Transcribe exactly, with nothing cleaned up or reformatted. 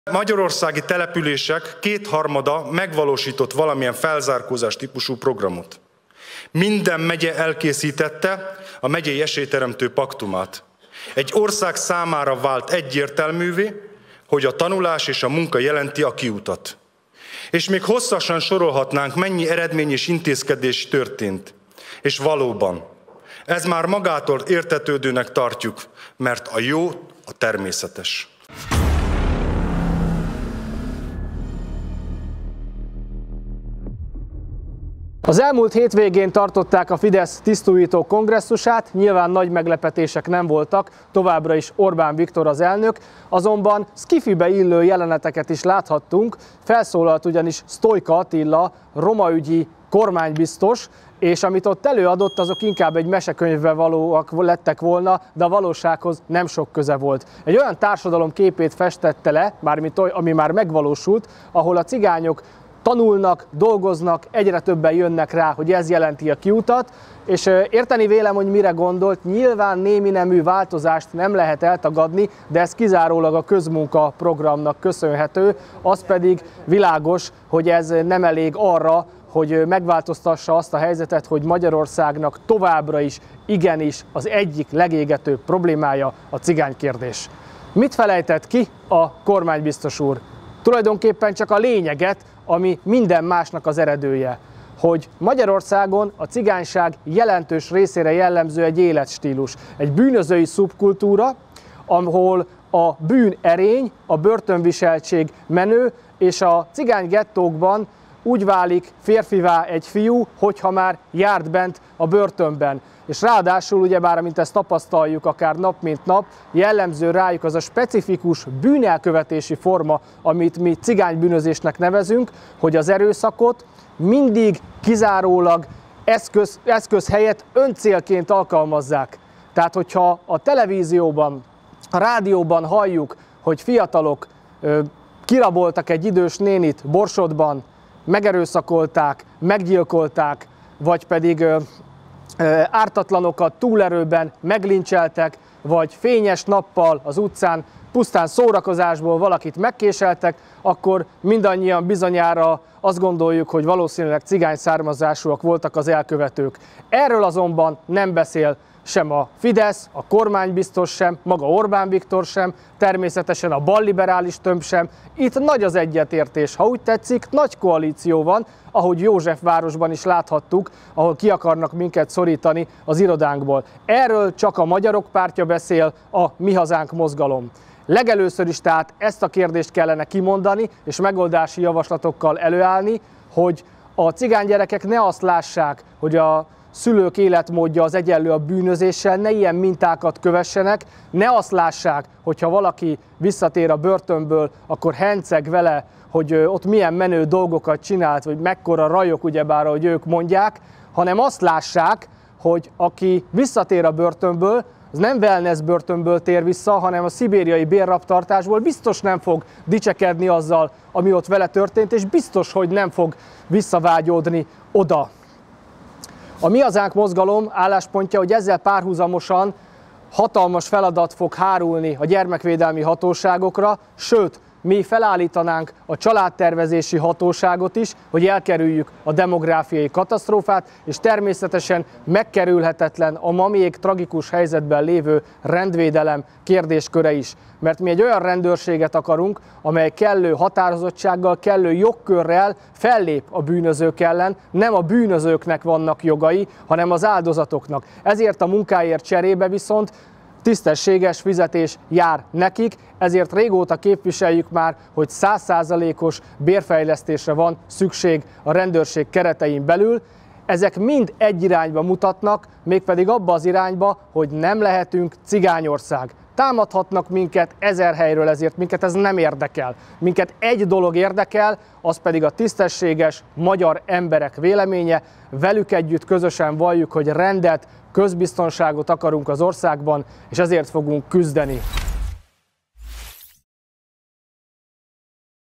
Magyarországi települések kétharmada megvalósított valamilyen felzárkózás típusú programot. Minden megye elkészítette a megyei esélyteremtő paktumát. Egy ország számára vált egyértelművé, hogy a tanulás és a munka jelenti a kiutat. És még hosszasan sorolhatnánk, mennyi eredmény és intézkedés történt. És valóban, ez már magától értetődőnek tartjuk, mert a jó a természetes. Az elmúlt hétvégén tartották a Fidesz tisztújító kongresszusát, nyilván nagy meglepetések nem voltak, továbbra is Orbán Viktor az elnök, azonban szkifibe illő jeleneteket is láthattunk, felszólalt ugyanis Sztojka Attila, romaügyi kormánybiztos, és amit ott előadott, azok inkább egy mesekönyvbe valóak lettek volna, de a valósághoz nem sok köze volt. Egy olyan társadalom képét festette le, mármint ami már megvalósult, ahol a cigányok tanulnak, dolgoznak, egyre többen jönnek rá, hogy ez jelenti a kiutat, és érteni vélem, hogy mire gondolt, nyilván némi nemű változást nem lehet eltagadni, de ez kizárólag a közmunka programnak köszönhető, az pedig világos, hogy ez nem elég arra, hogy megváltoztassa azt a helyzetet, hogy Magyarországnak továbbra is igenis az egyik legégetőbb problémája a cigánykérdés. Mit felejtett ki a kormánybiztos úr? Tulajdonképpen csak a lényeget, ami minden másnak az eredője, hogy Magyarországon a cigányság jelentős részére jellemző egy életstílus, egy bűnözői szubkultúra, ahol a bűn erény, a börtönviseltség menő, és a cigány gettókban úgy válik férfivá egy fiú, hogyha már járt bent a börtönben. És ráadásul, ugyebár, amint ezt tapasztaljuk akár nap mint nap, jellemző rájuk az a specifikus bűnelkövetési forma, amit mi cigánybűnözésnek nevezünk, hogy az erőszakot mindig kizárólag eszköz, eszköz helyett öncélként alkalmazzák. Tehát, hogyha a televízióban, a rádióban halljuk, hogy fiatalok ö, kiraboltak egy idős nénit Borsodban, megerőszakolták, meggyilkolták, vagy pedig ö, ö, ártatlanokat túlerőben meglincseltek, vagy fényes nappal az utcán pusztán szórakozásból valakit megkéseltek, akkor mindannyian bizonyára azt gondoljuk, hogy valószínűleg cigány származásúak voltak az elkövetők. Erről azonban nem beszél sem a Fidesz, a kormánybiztos sem, maga Orbán Viktor sem, természetesen a balliberális tömb sem. Itt nagy az egyetértés, ha úgy tetszik, nagy koalíció van, ahogy Józsefvárosban is láthattuk, ahol ki akarnak minket szorítani az irodánkból. Erről csak a Magyarok Pártja beszél, a Mi Hazánk mozgalom. Legelőször is tehát ezt a kérdést kellene kimondani, és megoldási javaslatokkal előállni, hogy a cigánygyerekek ne azt lássák, hogy a szülők életmódja az egyenlő a bűnözéssel, ne ilyen mintákat kövessenek, ne azt lássák, hogyha valaki visszatér a börtönből, akkor henceg vele, hogy ott milyen menő dolgokat csinált, vagy mekkora rajok, ugyebár, ahogy ők mondják, hanem azt lássák, hogy aki visszatér a börtönből, az nem wellness börtönből tér vissza, hanem a szibériai bérrabtartásból, biztos nem fog dicsekedni azzal, ami ott vele történt, és biztos, hogy nem fog visszavágyódni oda. A Mi Hazánk mozgalom álláspontja, hogy ezzel párhuzamosan hatalmas feladat fog hárulni a gyermekvédelmi hatóságokra, sőt, mi felállítanánk a családtervezési hatóságot is, hogy elkerüljük a demográfiai katasztrófát, és természetesen megkerülhetetlen a ma még tragikus helyzetben lévő rendvédelem kérdésköre is. Mert mi egy olyan rendőrséget akarunk, amely kellő határozottsággal, kellő jogkörrel fellép a bűnözők ellen, nem a bűnözőknek vannak jogai, hanem az áldozatoknak. Ezért a munkáért cserébe viszont tisztességes fizetés jár nekik, ezért régóta képviseljük már, hogy száz százalékos bérfejlesztésre van szükség a rendőrség keretein belül. Ezek mind egy irányba mutatnak, mégpedig abba az irányba, hogy nem lehetünk cigányország. Támadhatnak minket ezer helyről, ezért minket ez nem érdekel. Minket egy dolog érdekel, az pedig a tisztességes magyar emberek véleménye. Velük együtt közösen valljuk, hogy rendet, közbiztonságot akarunk az országban, és ezért fogunk küzdeni.